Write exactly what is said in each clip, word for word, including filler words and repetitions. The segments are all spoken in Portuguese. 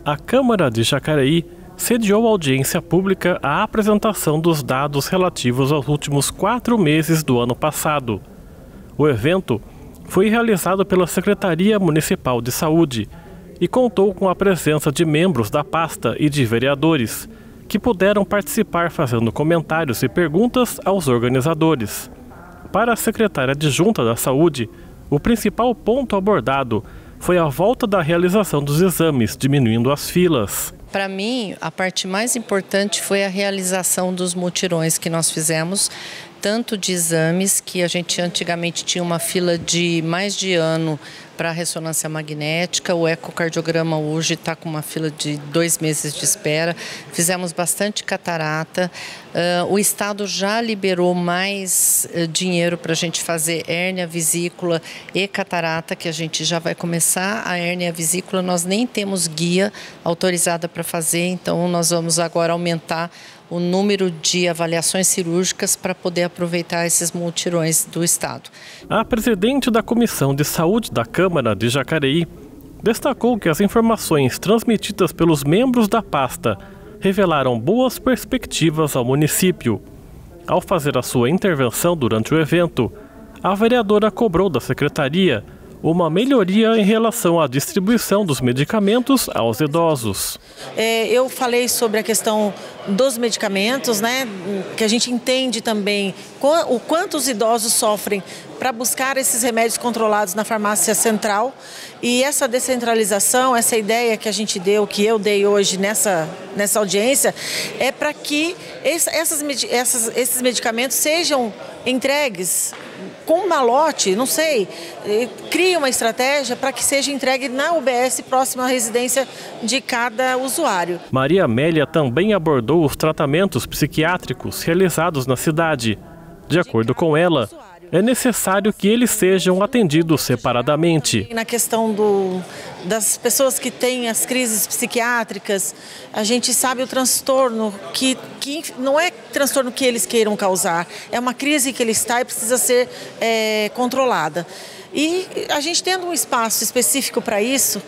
A Câmara de Jacareí sediou audiência pública à apresentação dos dados relativos aos últimos quatro meses do ano passado. O evento foi realizado pela Secretaria Municipal de Saúde e contou com a presença de membros da pasta e de vereadores, que puderam participar fazendo comentários e perguntas aos organizadores. Para a secretária adjunta da Saúde, o principal ponto abordado foi a volta da realização dos exames, diminuindo as filas. Para mim, a parte mais importante foi a realização dos mutirões que nós fizemos, tanto de exames, que a gente antigamente tinha uma fila de mais de ano para ressonância magnética, o ecocardiograma hoje está com uma fila de dois meses de espera, fizemos bastante catarata, uh, o Estado já liberou mais uh, dinheiro para a gente fazer hérnia vesícula e catarata, que a gente já vai começar. A hérnia vesícula nós nem temos guia autorizada para fazer, então nós vamos agora aumentar o número de avaliações cirúrgicas para poder aproveitar esses mutirões do Estado. A presidente da Comissão de Saúde da Câmara de Jacareí destacou que as informações transmitidas pelos membros da pasta revelaram boas perspectivas ao município. Ao fazer a sua intervenção durante o evento, a vereadora cobrou da secretaria uma melhoria em relação à distribuição dos medicamentos aos idosos. É, eu falei sobre a questão dos medicamentos, né, que a gente entende também o quanto os idosos sofrem para buscar esses remédios controlados na farmácia central, e essa descentralização, essa ideia que a gente deu, que eu dei hoje nessa, nessa audiência, é para que esse, essas, essas, esses medicamentos sejam entregues com um malote, não sei, cria uma estratégia para que seja entregue na U B S próxima à residência de cada usuário. Maria Amélia também abordou os tratamentos psiquiátricos realizados na cidade. De acordo com ela, é necessário que eles sejam atendidos separadamente. Na questão do, das pessoas que têm as crises psiquiátricas, a gente sabe o transtorno, que, que não é transtorno que eles queiram causar, é uma crise que ele está e precisa ser é, controlada. E a gente tendo um espaço específico para isso,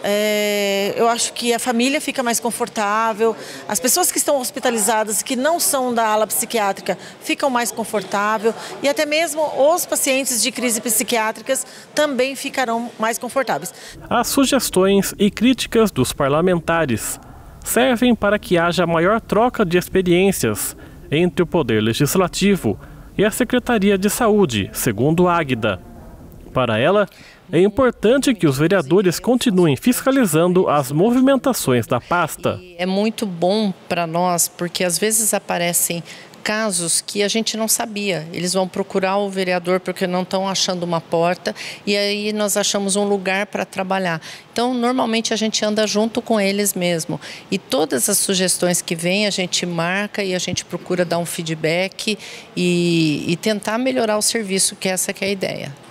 é, eu acho que a família fica mais confortável, as pessoas que estão hospitalizadas, que não são da ala psiquiátrica, ficam mais confortáveis, e até mesmo os pacientes de crise psiquiátricas também ficarão mais confortáveis. As sugestões e críticas dos parlamentares servem para que haja maior troca de experiências entre o Poder Legislativo e a Secretaria de Saúde, segundo Águida. Para ela, é importante que os vereadores continuem fiscalizando as movimentações da pasta. É muito bom para nós, porque às vezes aparecem casos que a gente não sabia. Eles vão procurar o vereador porque não estão achando uma porta, e aí nós achamos um lugar para trabalhar. Então, normalmente a gente anda junto com eles mesmo. E todas as sugestões que vêm, a gente marca e a gente procura dar um feedback e, e tentar melhorar o serviço, que essa que é a ideia.